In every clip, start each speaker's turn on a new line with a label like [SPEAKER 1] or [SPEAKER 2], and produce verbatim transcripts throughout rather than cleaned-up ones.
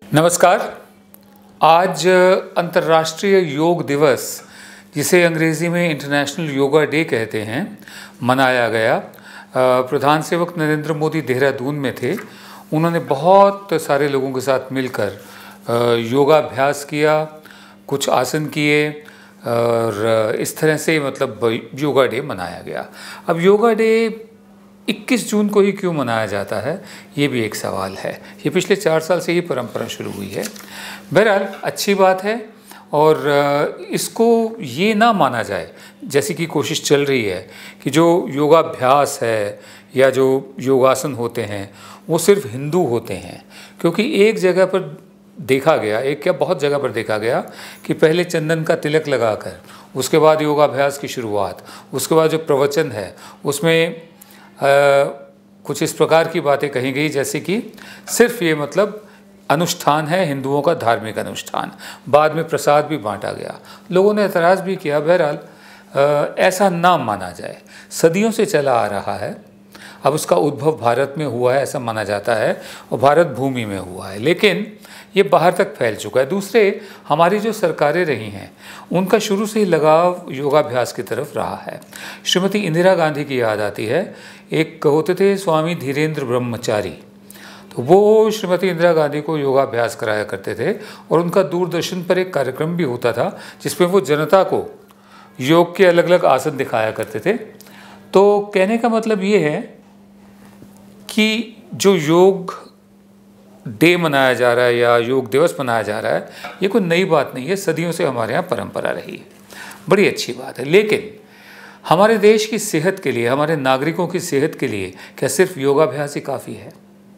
[SPEAKER 1] नमस्कार। आज अंतर्राष्ट्रीय योग दिवस, जिसे अंग्रेज़ी में इंटरनेशनल योगा डे कहते हैं, मनाया गया। प्रधान सेवक नरेंद्र मोदी देहरादून में थे। उन्होंने बहुत सारे लोगों के साथ मिलकर योगाभ्यास किया, कुछ आसन किए और इस तरह से मतलब योगा डे मनाया गया। अब योगा डे इक्कीस जून को ही क्यों मनाया जाता है, ये भी एक सवाल है। ये पिछले चार साल से ही परंपरा शुरू हुई है। बहरहाल अच्छी बात है और इसको ये ना माना जाए, जैसी कि कोशिश चल रही है कि जो योगाभ्यास है या जो योगासन होते हैं वो सिर्फ हिंदू होते हैं। क्योंकि एक जगह पर देखा गया, एक क्या बहुत जगह पर देखा गया कि पहले चंदन का तिलक लगाकर उसके बाद योगाभ्यास की शुरुआत, उसके बाद जो प्रवचन है उसमें आ, कुछ इस प्रकार की बातें कही गई जैसे कि सिर्फ ये मतलब अनुष्ठान है, हिंदुओं का धार्मिक अनुष्ठान। बाद में प्रसाद भी बांटा गया, लोगों ने एतराज़ भी किया। बहरहाल ऐसा ना माना जाए, सदियों से चला आ रहा है। अब उसका उद्भव भारत में हुआ है ऐसा माना जाता है और भारत भूमि में हुआ है, लेकिन ये बाहर तक फैल चुका है। दूसरे, हमारी जो सरकारें रही हैं उनका शुरू से ही लगाव योगाभ्यास की तरफ रहा है। श्रीमती इंदिरा गांधी की याद आती है। एक होते थे स्वामी धीरेन्द्र ब्रह्मचारी, तो वो श्रीमती इंदिरा गांधी को योगाभ्यास कराया करते थे और उनका दूरदर्शन पर एक कार्यक्रम भी होता था जिसमें वो जनता को योग के अलग अलग आसन दिखाया करते थे। तो कहने का मतलब ये है कि जो योग डे मनाया जा रहा है या योग दिवस मनाया जा रहा है, ये कोई नई बात नहीं है, सदियों से हमारे यहाँ परंपरा रही है, बड़ी अच्छी बात है। लेकिन हमारे देश की सेहत के लिए, हमारे नागरिकों की सेहत के लिए क्या सिर्फ योगाभ्यास ही काफ़ी है?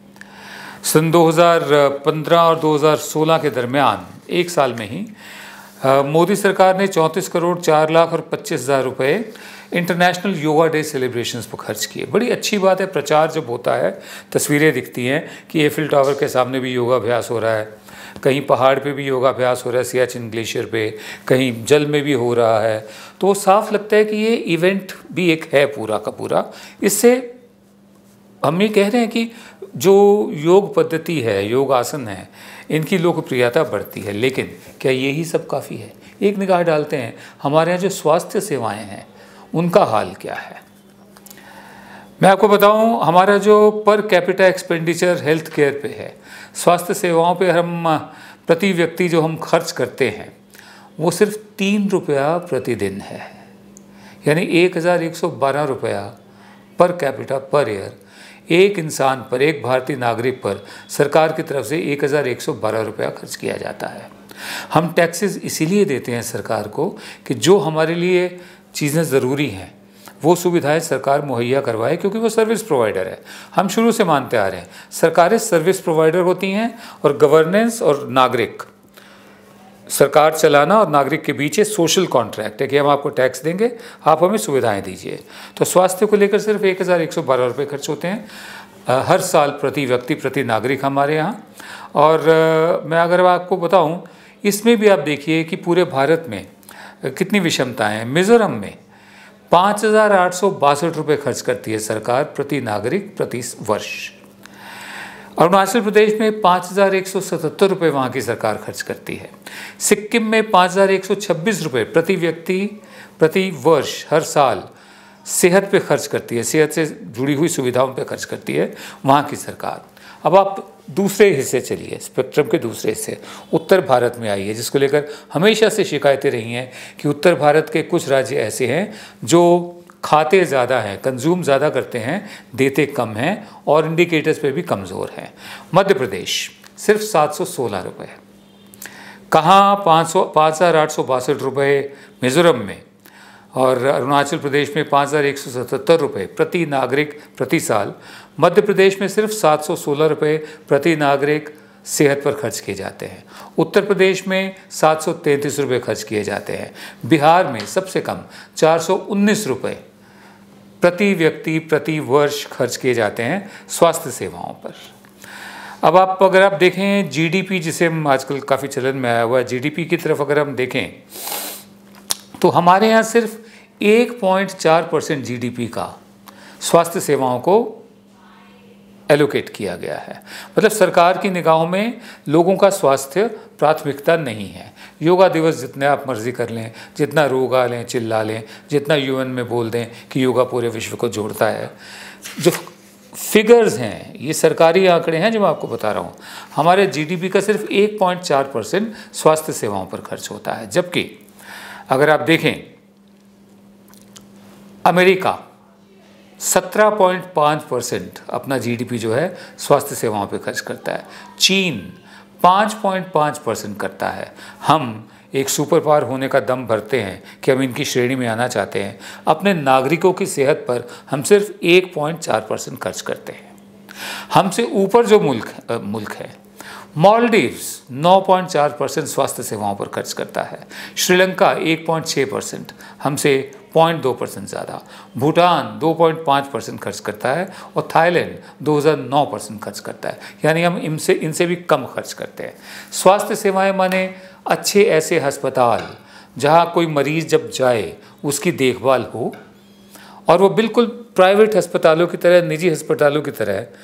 [SPEAKER 1] सन दो हज़ार पंद्रह और दो हज़ार सोलह के दरमियान एक साल में ही मोदी सरकार ने चौंतीस करोड़ चार लाख और पच्चीस हज़ार रुपये इंटरनेशनल योगा डे सेलिब्रेशंस पर खर्च किए। बड़ी अच्छी बात है। प्रचार जब होता है, तस्वीरें दिखती हैं कि एफिल टावर के सामने भी योगाभ्यास हो रहा है, कहीं पहाड़ पे भी योगाभ्यास हो रहा है, सियाचिन ग्लेशियर पे, कहीं जल में भी हो रहा है, तो वो साफ लगता है कि ये इवेंट भी एक है पूरा का पूरा। इससे हम ये कह रहे हैं कि जो योग पद्धति है, योग आसन है, इनकी लोकप्रियता बढ़ती है। लेकिन क्या यही सब काफ़ी है? एक निगाह डालते हैं हमारे यहाँ जो स्वास्थ्य सेवाएं हैं उनका हाल क्या है। मैं आपको बताऊं, हमारा जो per capita expenditure health care पे है, स्वास्थ्य सेवाओं पे हम प्रति व्यक्ति जो हम खर्च करते हैं वो सिर्फ तीन रुपया प्रतिदिन है। यानी एक हज़ार एक सौ बारह रुपया पर कैपिटा पर ईयर एक इंसान पर, एक भारतीय नागरिक पर सरकार की तरफ से एक हज़ार एक सौ बारह रुपया खर्च किया जाता है। हम टैक्सेस इसीलिए देते हैं सरकार को कि जो हमारे लिए चीज़ें ज़रूरी हैं वो सुविधाएं सरकार मुहैया करवाए, क्योंकि वो सर्विस प्रोवाइडर है। हम शुरू से मानते आ रहे हैं सरकारें सर्विस प्रोवाइडर होती हैं और गवर्नेंस और नागरिक, सरकार चलाना और नागरिक के बीच सोशल कॉन्ट्रैक्ट है कि हम आपको टैक्स देंगे, आप हमें सुविधाएं दीजिए। तो स्वास्थ्य को लेकर सिर्फ एक हज़ार एक सौ बारह रुपये खर्च होते हैं हर साल प्रति व्यक्ति, प्रति नागरिक हमारे यहाँ। और मैं अगर आपको बताऊं, इसमें भी आप देखिए कि पूरे भारत में कितनी विषमताएं हैं। मिज़ोरम में पाँच हज़ार आठ सौ बासठ रुपये खर्च करती है सरकार प्रति नागरिक प्रति वर्ष। अरुणाचल प्रदेश में पाँच हज़ार एक सौ सतहत्तर रुपये वहाँ की सरकार खर्च करती है। सिक्किम में पाँच हज़ार एक सौ छब्बीस रुपये प्रति व्यक्ति प्रति वर्ष हर साल सेहत पे खर्च करती है, सेहत से जुड़ी हुई सुविधाओं पे खर्च करती है वहाँ की सरकार। अब आप दूसरे हिस्से चलिए, स्पेक्ट्रम के दूसरे हिस्से उत्तर भारत में आइए, जिसको लेकर हमेशा से शिकायतें रही हैं कि उत्तर भारत के कुछ राज्य ऐसे हैं जो खाते ज़्यादा हैं, कंज्यूम ज़्यादा करते हैं, देते कम हैं और इंडिकेटर्स पे भी कमज़ोर हैं। मध्य प्रदेश सिर्फ सात सौ सोलह रुपये, कहाँ पाँच सौ पाँच हज़ार आठ सौ बासठ रुपये मिज़ोरम में, और अरुणाचल प्रदेश में पाँच हज़ार एक सौ सतहत्तर रुपये प्रति नागरिक प्रति साल। मध्य प्रदेश में सिर्फ सात सौ सोलह रुपये प्रति नागरिक सेहत पर खर्च किए जाते हैं। उत्तर प्रदेश में सात सौ तैंतीस रुपये खर्च किए जाते हैं। बिहार में सबसे कम चार सौ उन्नीस रुपये प्रति व्यक्ति प्रति वर्ष खर्च किए जाते हैं स्वास्थ्य सेवाओं पर। अब आप अगर आप देखें जीडीपी, जिसे हम आजकल काफ़ी चलन में आया हुआ है, जीडीपी की तरफ अगर हम देखें तो हमारे यहाँ सिर्फ एक पॉइंट चार परसेंट जीडीपी का स्वास्थ्य सेवाओं को एलोकेट किया गया है। मतलब सरकार की निगाहों में लोगों का स्वास्थ्य प्राथमिकता नहीं है। योगा दिवस जितने आप मर्जी कर लें, जितना रोगा लें, चिल्ला लें, जितना यूएन में बोल दें कि योगा पूरे विश्व को जोड़ता है, जो फिगर्स हैं, ये सरकारी आंकड़े हैं जो मैं आपको बता रहा हूँ, हमारे जीडीपी का सिर्फ एक पॉइंट चार परसेंट स्वास्थ्य सेवाओं पर खर्च होता है। जबकि अगर आप देखें, अमेरिका सत्रह पॉइंट पाँच परसेंट अपना जीडीपी जो है स्वास्थ्य सेवाओं पे खर्च करता है। चीन पाँच पॉइंट पाँच परसेंट करता है। हम एक सुपर पावर होने का दम भरते हैं कि हम इनकी श्रेणी में आना चाहते हैं। अपने नागरिकों की सेहत पर हम सिर्फ एक पॉइंट चार परसेंट खर्च करते हैं। हमसे ऊपर जो मुल्क आ, मुल्क है मालदीव्स नौ पॉइंट चार परसेंट स्वास्थ्य सेवाओं पर खर्च करता है। श्रीलंका एक पॉइंट छह परसेंट, हमसे पॉइंट दो परसेंट ज़्यादा। भूटान दो पॉइंट पाँच परसेंट खर्च करता है और थाईलैंड दो हज़ार नौ परसेंट खर्च करता है। यानी हम इनसे इनसे भी कम खर्च करते हैं। स्वास्थ्य सेवाएं माने अच्छे ऐसे अस्पताल जहां कोई मरीज़ जब जाए उसकी देखभाल हो, और वो बिल्कुल प्राइवेट अस्पतालों की तरह, निजी अस्पतालों की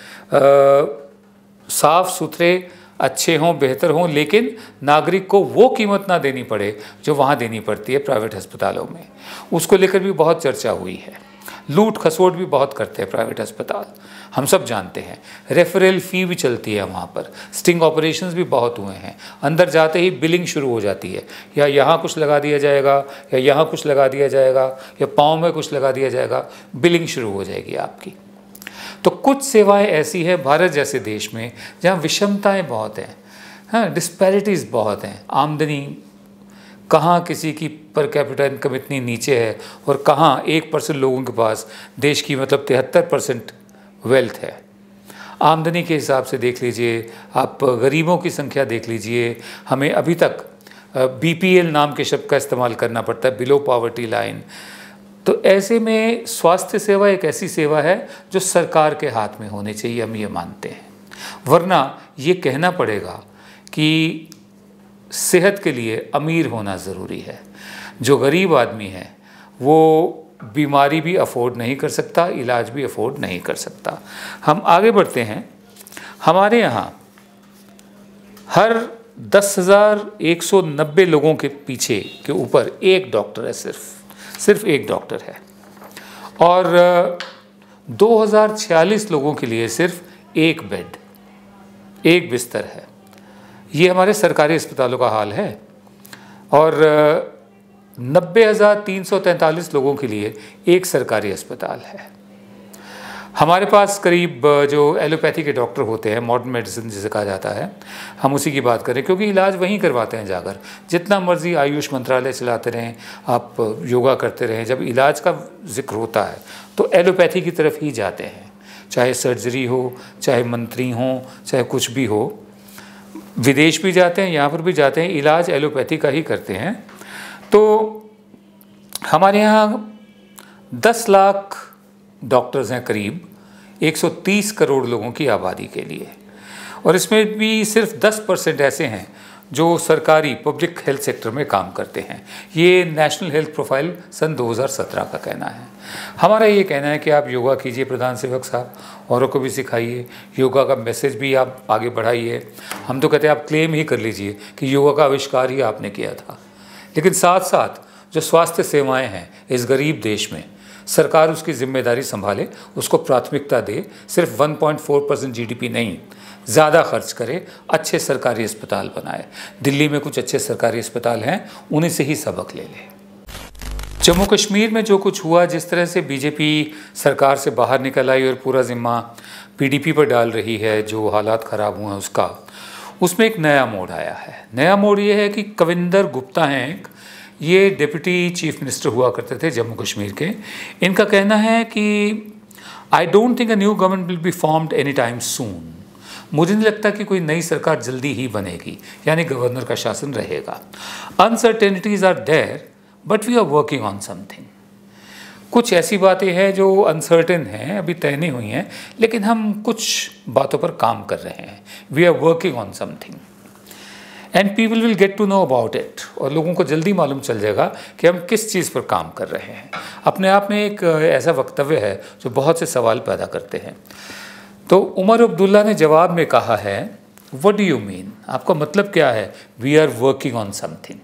[SPEAKER 1] तरह साफ़ सुथरे, अच्छे हों, बेहतर हों, लेकिन नागरिक को वो कीमत ना देनी पड़े जो वहाँ देनी पड़ती है प्राइवेट अस्पतालों में। उसको लेकर भी बहुत चर्चा हुई है। लूट खसोट भी बहुत करते हैं प्राइवेट अस्पताल, हम सब जानते हैं। रेफरल फ़ी भी चलती है वहाँ पर। स्टिंग ऑपरेशंस भी बहुत हुए हैं। अंदर जाते ही बिलिंग शुरू हो जाती है, या यहाँ कुछ लगा दिया जाएगा, या यहाँ कुछ लगा दिया जाएगा, या पाँव में कुछ लगा दिया जाएगा, बिलिंग शुरू हो जाएगी आपकी। तो कुछ सेवाएं ऐसी हैं भारत जैसे देश में जहाँ विषमताएं बहुत हैं, हाँ, डिस्पैरिटीज़ बहुत हैं। आमदनी कहाँ किसी की पर कैपिटा इनकम इतनी नीचे है और कहाँ एक परसेंट लोगों के पास देश की मतलब तिहत्तर परसेंट वेल्थ है। आमदनी के हिसाब से देख लीजिए, आप गरीबों की संख्या देख लीजिए। हमें अभी तक बीपीएल नाम के शब्द का इस्तेमाल करना पड़ता है, बिलो पॉवर्टी लाइन। तो ऐसे में स्वास्थ्य सेवा एक ऐसी सेवा है जो सरकार के हाथ में होनी चाहिए, हम ये मानते हैं। वरना ये कहना पड़ेगा कि सेहत के लिए अमीर होना ज़रूरी है। जो गरीब आदमी है वो बीमारी भी अफोर्ड नहीं कर सकता, इलाज भी अफोर्ड नहीं कर सकता। हम आगे बढ़ते हैं। हमारे यहाँ हर दस हज़ार एक सौ नब्बे लोगों के पीछे के ऊपर एक डॉक्टर है, सिर्फ सिर्फ एक डॉक्टर है, और दो हज़ार छियालीस लोगों के लिए सिर्फ एक बेड, एक बिस्तर है। ये हमारे सरकारी अस्पतालों का हाल है। और नब्बे हज़ार तीन सौ तैंतालीस लोगों के लिए एक सरकारी अस्पताल है। हमारे पास करीब जो एलोपैथी के डॉक्टर होते हैं, मॉडर्न मेडिसिन जिसे कहा जाता है, हम उसी की बात करें क्योंकि इलाज वहीं करवाते हैं जाकर। जितना मर्जी आयुष मंत्रालय चलाते रहें, आप योगा करते रहें, जब इलाज का जिक्र होता है तो एलोपैथी की तरफ ही जाते हैं। चाहे सर्जरी हो, चाहे मंत्री हों, चाहे कुछ भी हो। विदेश भी जाते हैं, यहाँ पर भी जाते हैं, इलाज एलोपैथी का ही करते हैं। तो हमारे यहाँ दस लाख डॉक्टर्स हैं करीब एक सौ तीस करोड़ लोगों की आबादी के लिए, और इसमें भी सिर्फ दस परसेंट ऐसे हैं जो सरकारी पब्लिक हेल्थ सेक्टर में काम करते हैं। ये नेशनल हेल्थ प्रोफाइल सन दो हज़ार सत्रह का कहना है। हमारा ये कहना है कि आप योगा कीजिए प्रधान सेवक साहब, औरों को भी सिखाइए, योगा का मैसेज भी आप आगे बढ़ाइए। हम तो कहते हैं आप क्लेम ही कर लीजिए कि योगा का आविष्कार ही आपने किया था, लेकिन साथ साथ जो स्वास्थ्य सेवाएँ हैं इस गरीब देश में, सरकार उसकी जिम्मेदारी संभाले, उसको प्राथमिकता दे। सिर्फ एक पॉइंट चार परसेंट जीडीपी नहीं, ज़्यादा खर्च करे, अच्छे सरकारी अस्पताल बनाए। दिल्ली में कुछ अच्छे सरकारी अस्पताल हैं, उन्हीं से ही सबक ले ले। जम्मू कश्मीर में जो कुछ हुआ, जिस तरह से बीजेपी सरकार से बाहर निकल आई और पूरा जिम्मा पीडीपी पर डाल रही है, जो हालात ख़राब हुए हैं उसका, उसमें एक नया मोड़ आया है। नया मोड़ ये है कि कविंदर गुप्ता हैं एक, ये डिप्टी चीफ मिनिस्टर हुआ करते थे जम्मू कश्मीर के। इनका कहना है कि I don't think a new government will be formed any time soon. मुझे नहीं लगता कि कोई नई सरकार जल्दी ही बनेगी, यानी गवर्नर का शासन रहेगा। Uncertainties are there but we are working on something. कुछ ऐसी बातें हैं जो अनसर्टेन हैं, अभी तय नहीं हुई हैं, लेकिन हम कुछ बातों पर काम कर रहे हैं। We are working on something and people will get to know about it. और लोगों को जल्दी मालूम चल जाएगा कि हम किस चीज़ पर काम कर रहे हैं। अपने आप में एक ऐसा वक्तव्य है जो बहुत से सवाल पैदा करते हैं। तो उमर अब्दुल्ला ने जवाब में कहा है, व्हाट डू यू मीन, आपका मतलब क्या है, we are working on something.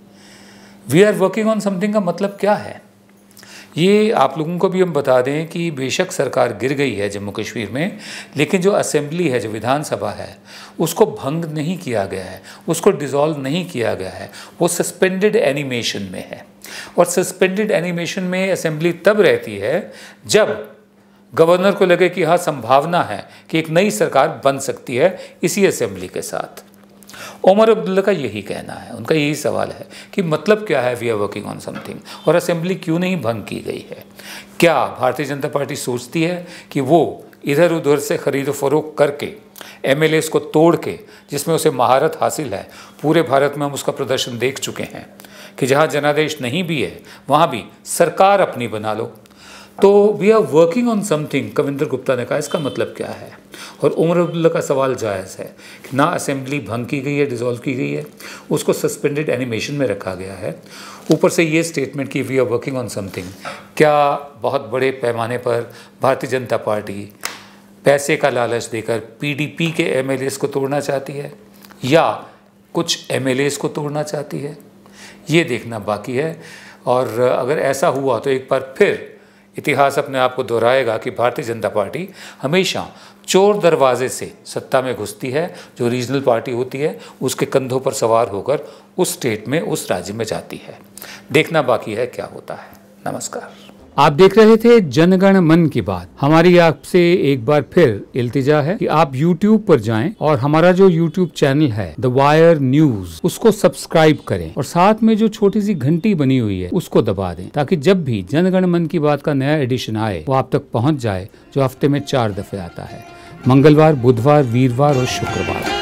[SPEAKER 1] We are working on something का मतलब क्या है? ये आप लोगों को भी हम बता दें कि बेशक सरकार गिर गई है जम्मू कश्मीर में, लेकिन जो असेंबली है, जो विधानसभा है, उसको भंग नहीं किया गया है, उसको डिसॉल्व नहीं किया गया है, वो सस्पेंडेड एनिमेशन में है। और सस्पेंडेड एनिमेशन में असेंबली तब रहती है जब गवर्नर को लगे कि हाँ संभावना है कि एक नई सरकार बन सकती है इसी असेंबली के साथ। उमर अब्दुल्ला का यही कहना है, उनका यही सवाल है कि मतलब क्या है we are working on something, और असेंबली क्यों नहीं भंग की गई है? क्या भारतीय जनता पार्टी सोचती है कि वो इधर उधर से खरीदो फरोख्त करके एम एल एस को तोड़ के, जिसमें उसे महारत हासिल है, पूरे भारत में हम उसका प्रदर्शन देख चुके हैं कि जहाँ जनादेश नहीं भी है वहाँ भी सरकार अपनी बना लो। तो we are working on something Kavinder Gupta ने कहा, इसका मतलब क्या है? और उमर अब्दुल्ला का सवाल जायज़ है कि ना असेंबली भंग की गई है, डिसॉल्व की गई है, उसको सस्पेंडेड एनिमेशन में रखा गया है, ऊपर से ये स्टेटमेंट कि we are working on something. क्या बहुत बड़े पैमाने पर भारतीय जनता पार्टी पैसे का लालच देकर पीडीपी के एमएलएस को तोड़ना चाहती है या कुछ एमएलएस को तोड़ना चाहती है? ये देखना बाकी है। और अगर ऐसा हुआ तो एक बार फिर इतिहास अपने आप को दोहराएगा कि भारतीय जनता पार्टी हमेशा चोर दरवाजे से सत्ता में घुसती है, जो रीजनल पार्टी होती है उसके कंधों पर सवार होकर उस स्टेट में, उस राज्य में जाती है। देखना बाकी है क्या होता है। नमस्कार।
[SPEAKER 2] आप देख रहे थे जनगण मन की बात। हमारी आपसे एक बार फिर इल्तिजा है कि आप YouTube पर जाएं और हमारा जो YouTube चैनल है द वायर न्यूज, उसको सब्सक्राइब करें और साथ में जो छोटी सी घंटी बनी हुई है उसको दबा दें, ताकि जब भी जनगण मन की बात का नया एडिशन आए वो आप तक पहुंच जाए, जो हफ्ते में चार दफे आता है, मंगलवार, बुधवार, वीरवार और शुक्रवार।